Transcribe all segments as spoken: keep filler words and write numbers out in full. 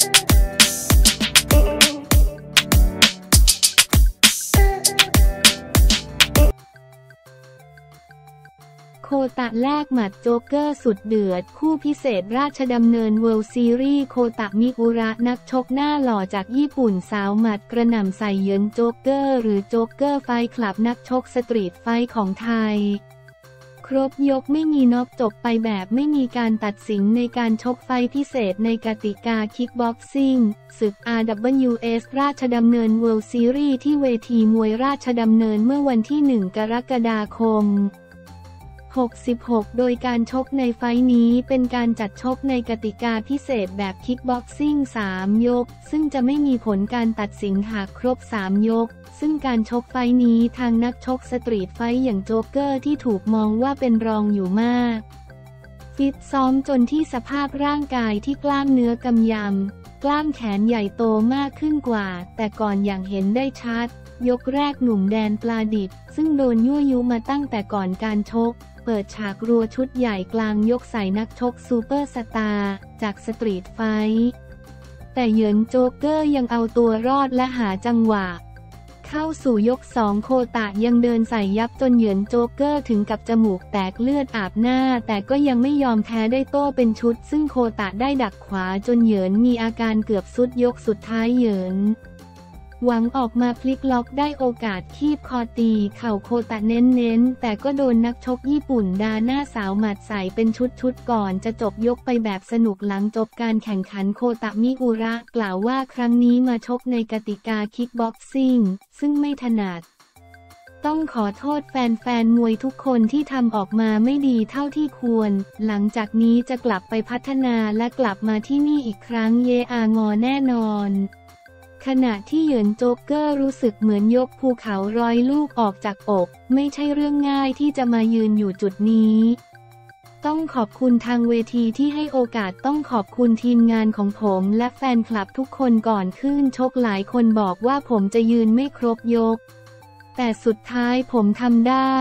โคตะแลกหมัดโจ๊กเกอร์สุดเดือดคู่พิเศษราชดำเนินเวิลด์ซีรีส์โคตะมิอุระนักชกหน้าหล่อจากญี่ปุ่นสาวหมัดกระหน่ำใส่เหยินโจ๊กเกอร์หรือโจ๊กเกอร์ไฟท์คลับนักชกสตรีทไฟท์ของไทยครบยกไม่มีน็อกจบไปแบบไม่มีการตัดสินในการชกไฟท์พิเศษในกติกาคิกบ็อกซิ่งศึก อาร์ ดับเบิลยู เอส ราชดำเนินเวิลด์ซีรีส์ที่เวทีมวยราชดำเนินเมื่อวันที่หนึ่งกรกฎาคมหกสิบหกโดยการชกในไฟท์นี้เป็นการจัดชกในกติกาพิเศษแบบคิกบ็อกซิ่งสามยกซึ่งจะไม่มีผลการตัดสินหากครบสามยกซึ่งการชกไฟท์นี้ทางนักชกสตรีทไฟท์อย่างโจ๊กเกอร์ที่ถูกมองว่าเป็นรองอยู่มากฟิตซ้อมจนที่สภาพร่างกายที่กล้ามเนื้อกำยำกล้ามแขนใหญ่โตมากขึ้นกว่าแต่ก่อนอย่างเห็นได้ชัดยกแรกหนุ่มแดนปลาดิบซึ่งโดนยั่วยุมาตั้งแต่ก่อนการชกเปิดฉากรัวชุดใหญ่กลางยกใส่นักชกซูเปอร์สตาร์จากสตรีทไฟท์แต่เหยินโจ๊กเกอร์ยังเอาตัวรอดและหาจังหวะเข้าสู่ยกสองโคตะยังเดินใส่ยับจนเหยินโจ๊กเกอร์ถึงกับจมูกแตกเลือดอาบหน้าแต่ก็ยังไม่ยอมแพ้ได้โต้เป็นชุดซึ่งโคตะได้ดักขวาจนเหยินมีอาการเกือบสุดยกสุดท้ายเหยินหวังออกมาพลิกล็อกได้โอกาสคีบคอตีเข่าโคตะเน้นๆแต่ก็โดนนักชกญี่ปุ่นดาหน้าสาวหมัดใส่เป็นชุดๆก่อนจะจบยกไปแบบสนุกหลังจบการแข่งขันโคตะมิอุระกล่าวว่าครั้งนี้มาชกในกติกาคิกบ็อกซิ่งซึ่งไม่ถนัดต้องขอโทษแฟนๆมวยทุกคนที่ทำออกมาไม่ดีเท่าที่ควรหลังจากนี้จะกลับไปพัฒนาและกลับมาที่นี่อีกครั้งเยอางอแน่นอนขณะที่เหยินโจ๊กเกอร์รู้สึกเหมือนยกภูเขาร้อยลูกออกจากอกไม่ใช่เรื่องง่ายที่จะมายืนอยู่จุดนี้ต้องขอบคุณทางเวทีที่ให้โอกาสต้องขอบคุณทีมงานของผมและแฟนคลับทุกคนก่อนขึ้นชกหลายคนบอกว่าผมจะยืนไม่ครบยกแต่สุดท้ายผมทำได้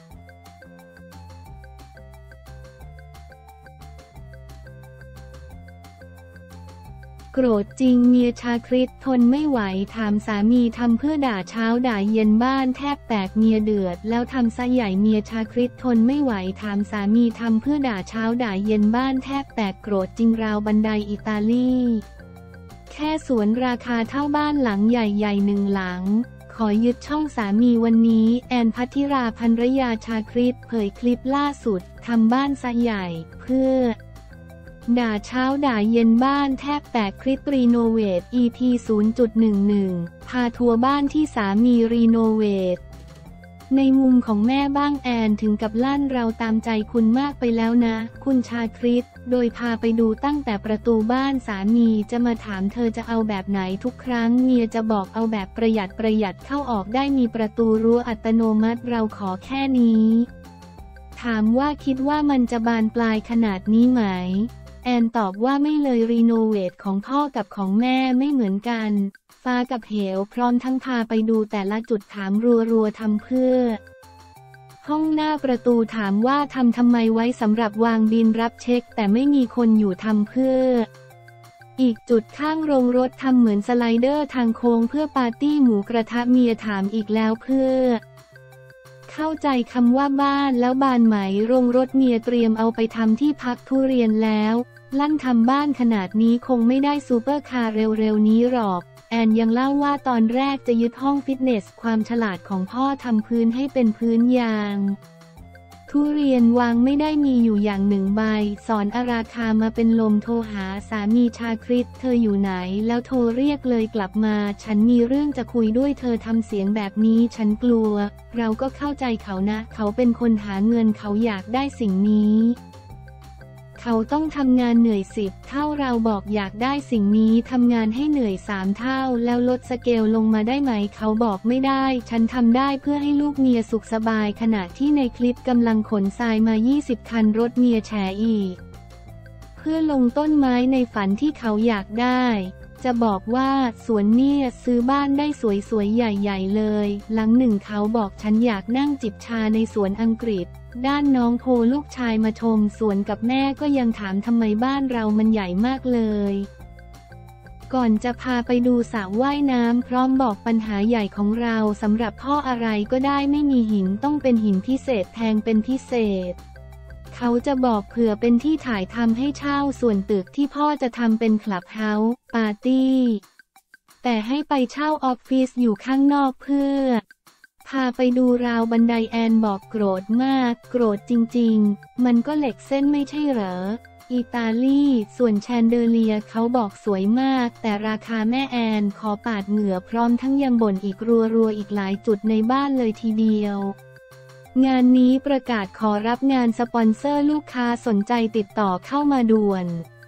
โกรธจริงเมียชาคริสทนไม่ไหวถามสามีทำเพื่อด่าเช้าด่าเย็นบ้านแทบแตกเมียเดือดแล้วทำซะใหญ่เมียชาคริสทนไม่ไหวถามสามีทำเพื่อด่าเช้าด่าเย็นบ้านแทบแตกโกรธจริงราวบันไดอิตาลีแค่สวนราคาเท่าบ้านหลังใหญ่ๆหนึ่งหลังขอยึดช่องสามีวันนี้แอนพัทธิราภรรยาชาคริสเผยคลิปล่าสุดทำบ้านซะใหญ่เพื่อด่าเช้าด่าเย็นบ้านแทบแตกคลิปรีโนเวท อี พี ศูนย์จุดหนึ่งหนึ่ง พาทัวร์บ้านที่สามีรีโนเวทในมุมของแม่บ้างแอนถึงกับลั่นเราตามใจคุณมากไปแล้วนะคุณชาคริสโดยพาไปดูตั้งแต่ประตูบ้านสามีจะมาถามเธอจะเอาแบบไหนทุกครั้งเมียจะบอกเอาแบบประหยัดประหยัดเข้าออกได้มีประตูรั้วอัตโนมัติเราขอแค่นี้ถามว่าคิดว่ามันจะบานปลายขนาดนี้ไหมแอนตอบว่าไม่เลยรีโนเวทของพ่อกับของแม่ไม่เหมือนกันฟ้ากับเหวพร้อมทั้งพาไปดูแต่ละจุดถามรัวๆทำเพื่อห้องหน้าประตูถามว่าทำทำไมไว้สำหรับวางบินรับเช็คแต่ไม่มีคนอยู่ทำเพื่ออีกจุดข้างโรงรถทำเหมือนสไลเดอร์ทางโค้งเพื่อปาร์ตี้หมูกระทะเมียถามอีกแล้วเพื่อเข้าใจคำว่าบ้านแล้วบานไหมโรงรถเมียเตรียมเอาไปทำที่พักทุเรียนแล้วลั่นทำบ้านขนาดนี้คงไม่ได้ซูเปอร์คาร์เร็วๆนี้หรอกแอนยังเล่าว่าตอนแรกจะยึดห้องฟิตเนสความฉลาดของพ่อทำพื้นให้เป็นพื้นยางทุเรียนวางไม่ได้มีอยู่อย่างหนึ่งใบสอนอาราคามาเป็นลมโทรหาสามีชาคริสเธออยู่ไหนแล้วโทรเรียกเลยกลับมาฉันมีเรื่องจะคุยด้วยเธอทำเสียงแบบนี้ฉันกลัวเราก็เข้าใจเขานะเขาเป็นคนหาเงินเขาอยากได้สิ่งนี้เขาต้องทำงานเหนื่อยสิบเท่าเราบอกอยากได้สิ่งนี้ทำงานให้เหนื่อยสามเท่าแล้วลดสเกลลงมาได้ไหมเขาบอกไม่ได้ฉันทำได้เพื่อให้ลูกเมียสุขสบายขณะที่ในคลิปกำลังขนทรายมายี่สิบคันรถเมียแฉอีกเพื่อลงต้นไม้ในฝันที่เขาอยากได้จะบอกว่าสวนเนี่ยซื้อบ้านได้สวยๆใหญ่ๆเลยหลังหนึ่งเขาบอกฉันอยากนั่งจิบชาในสวนอังกฤษด้านน้องโพลูกชายมาชมสวนกับแม่ก็ยังถามทำไมบ้านเรามันใหญ่มากเลยก่อนจะพาไปดูสระว่ายน้ำพร้อมบอกปัญหาใหญ่ของเราสำหรับพ่ออะไรก็ได้ไม่มีหินต้องเป็นหินพิเศษแพงเป็นพิเศษเขาจะบอกเผื่อเป็นที่ถ่ายทำให้เช่าส่วนตึกที่พ่อจะทำเป็นคลับเฮาส์ปาร์ตี้แต่ให้ไปเช่าออฟฟิศอยู่ข้างนอกเพื่อพาไปดูราวบันไดแอนบอกโกรธมากโกรธจริงๆมันก็เหล็กเส้นไม่ใช่เหรออิตาลีส่วนแชนเดอเลียเขาบอกสวยมากแต่ราคาแม่แอนขอปาดเหงื่อพร้อมทั้งยังบ่นอีกรัวๆอีกหลายจุดในบ้านเลยทีเดียวงานนี้ประกาศขอรับงานสปอนเซอร์ลูกค้าสนใจติดต่อเข้ามาด่วน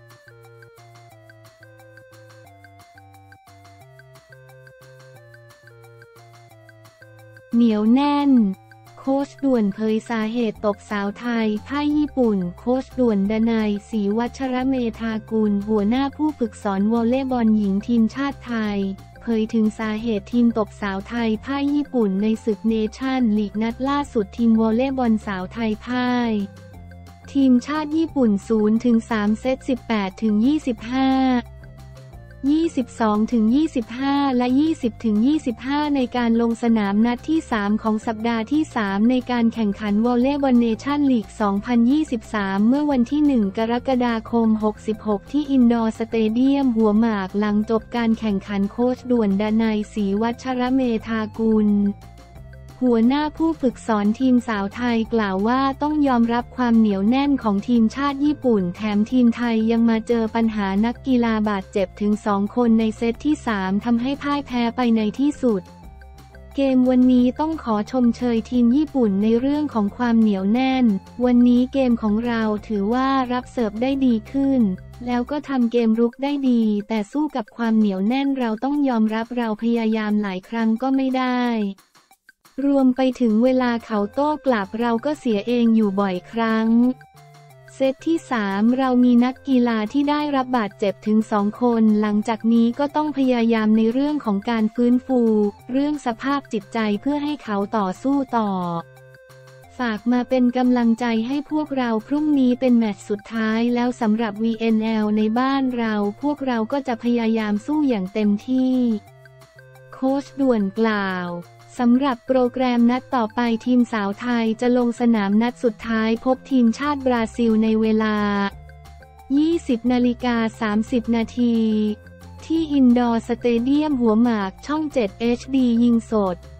เหนียวแน่นโค้ชด่วนเผยสาเหตุตบสาวไทยพ่ายญี่ปุ่นโค้ชด่วนดนัยศรีวัชรเมธากุลหัวหน้าผู้ฝึกสอนวอลเลย์บอลหญิงทีมชาติไทยเผยถึงสาเหตุทีมตบสาวไทยพ่ายญี่ปุ่นในศึกเนชั่นลีกนัดล่าสุดทีมวอลเลย์บอลสาวไทยพ่ายทีมชาติญี่ปุ่น ศูนย์ถึงสาม เซต สิบแปดถึงยี่สิบห้ายี่สิบสองถึงยี่สิบห้า และ ยี่สิบถึงยี่สิบห้า ในการลงสนามนัดที่ สาม ของสัปดาห์ที่ สาม ในการแข่งขันวอลเลย์บอลเนชั่นลีก สองพันยี่สิบสาม เมื่อวันที่ หนึ่ง กรกฎาคม หกสิบหก ที่อินดอร์สเตเดียมหัวหมากหลังจบการแข่งขันโค้ชด่วนดนัยศรีวัชรเมธากุลหัวหน้าผู้ฝึกสอนทีมสาวไทยกล่าวว่าต้องยอมรับความเหนียวแน่นของทีมชาติญี่ปุ่นแถมทีมไทยยังมาเจอปัญหานักกีฬาบาดเจ็บถึงสองคนในเซตที่ สาม ทำให้พ่ายแพ้ไปในที่สุดเกมวันนี้ต้องขอชมเชยทีมญี่ปุ่นในเรื่องของความเหนียวแน่นวันนี้เกมของเราถือว่ารับเสิร์ฟได้ดีขึ้นแล้วก็ทำเกมรุกได้ดีแต่สู้กับความเหนียวแน่นเราต้องยอมรับเราพยายามหลายครั้งก็ไม่ได้รวมไปถึงเวลาเขาโต้กลับเราก็เสียเองอยู่บ่อยครั้งเซตที่ สาม เรามีนักกีฬาที่ได้รับบาดเจ็บถึงสองคนหลังจากนี้ก็ต้องพยายามในเรื่องของการฟื้นฟูเรื่องสภาพจิตใจเพื่อให้เขาต่อสู้ต่อฝากมาเป็นกำลังใจให้พวกเราพรุ่งนี้เป็นแมตช์สุดท้ายแล้วสำหรับ วี เอ็น แอล ในบ้านเราพวกเราก็จะพยายามสู้อย่างเต็มที่โค้ชด่วนกล่าวสำหรับโปรแกรมนัดต่อไปทีมสาวไทยจะลงสนามนัดสุดท้ายพบทีมชาติบราซิลในเวลา ยี่สิบนาฬิกาสามสิบนาทีที่อินดอร์สเตเดียมหัวหมากช่อง เจ็ด เอช ดี ยิงสด